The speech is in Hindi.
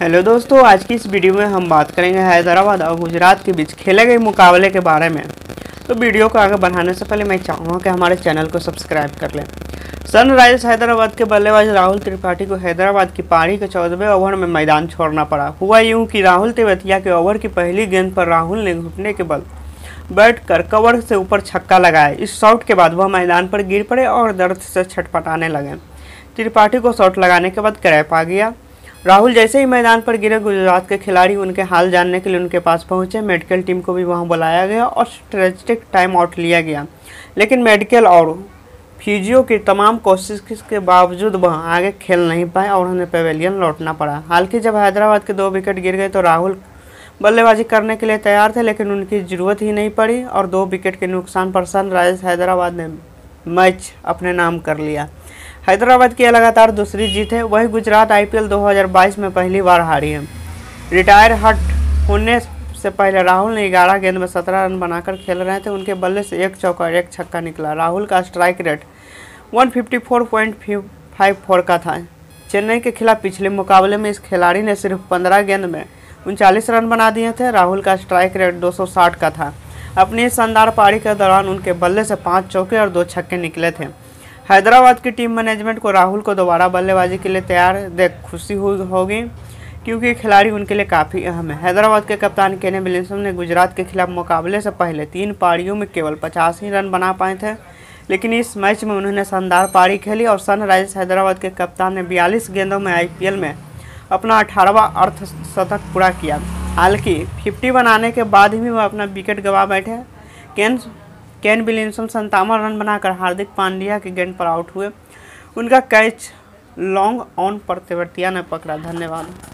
हेलो दोस्तों, आज की इस वीडियो में हम बात करेंगे हैदराबाद और गुजरात के बीच खेले गए मुकाबले के बारे में। तो वीडियो को आगे बढ़ाने से पहले मैं चाहूँगा कि हमारे चैनल को सब्सक्राइब कर लें। सनराइजर्स हैदराबाद के बल्लेबाज राहुल त्रिपाठी को हैदराबाद की पारी के 14वें ओवर में मैदान छोड़ना पड़ा। हुआ यूं कि राहुल तेवतिया के ओवर की पहली गेंद पर राहुल ने घुटने के बल बैठ कर कवर से ऊपर छक्का लगाया। इस शॉट के बाद वह मैदान पर गिर पड़े और दर्द से छटपटाने लगे। त्रिपाठी को शॉट लगाने के बाद क्रैम्प आ गया। राहुल जैसे ही मैदान पर गिरे, गुजरात के खिलाड़ी उनके हाल जानने के लिए उनके पास पहुंचे। मेडिकल टीम को भी वहां बुलाया गया और स्ट्रेटेजिक टाइम आउट लिया गया, लेकिन मेडिकल और फिजियो की तमाम कोशिश के बावजूद वह आगे खेल नहीं पाए और उन्हें पवेलियन लौटना पड़ा। हालांकि जब हैदराबाद के 2 विकेट गिर गए तो राहुल बल्लेबाजी करने के लिए तैयार थे, लेकिन उनकी ज़रूरत ही नहीं पड़ी और 2 विकेट के नुकसान पर सनराइजर्स हैदराबाद ने मैच अपने नाम कर लिया। हैदराबाद की लगातार दूसरी जीत है। वही गुजरात IPL 2022 में पहली बार हारी है। रिटायर हट होने से पहले राहुल ने 11 गेंद में 17 रन बनाकर खेल रहे थे। उनके बल्ले से 1 चौका और 1 छक्का निकला। राहुल का स्ट्राइक रेट 154.54 का था। चेन्नई के खिलाफ पिछले मुकाबले में इस खिलाड़ी ने सिर्फ 15 गेंद में 39 रन बना दिए थे। राहुल का स्ट्राइक रेट 260 का था। अपनी शानदार पारी के दौरान उनके बल्ले से 5 चौके और 2 छक्के निकले थे। हैदराबाद की टीम मैनेजमेंट को राहुल को दोबारा बल्लेबाजी के लिए तैयार देख खुशी होगी, क्योंकि खिलाड़ी उनके लिए काफ़ी अहम है। हैदराबाद के कप्तान केन विलियमसन ने गुजरात के खिलाफ मुकाबले से पहले 3 पारियों में केवल 85 रन बना पाए थे, लेकिन इस मैच में उन्होंने शानदार पारी खेली और सनराइजर्स हैदराबाद के कप्तान ने 42 गेंदों में IPL में अपना 18वां अर्धशतक पूरा किया। हालांकि 50 बनाने के बाद ही वह अपना विकेट गंवा बैठे। केन विलियमसन 57 रन बनाकर हार्दिक पांड्या की गेंद पर आउट हुए। उनका कैच लॉन्ग ऑन पर तेवतिया ने पकड़ा। धन्यवाद।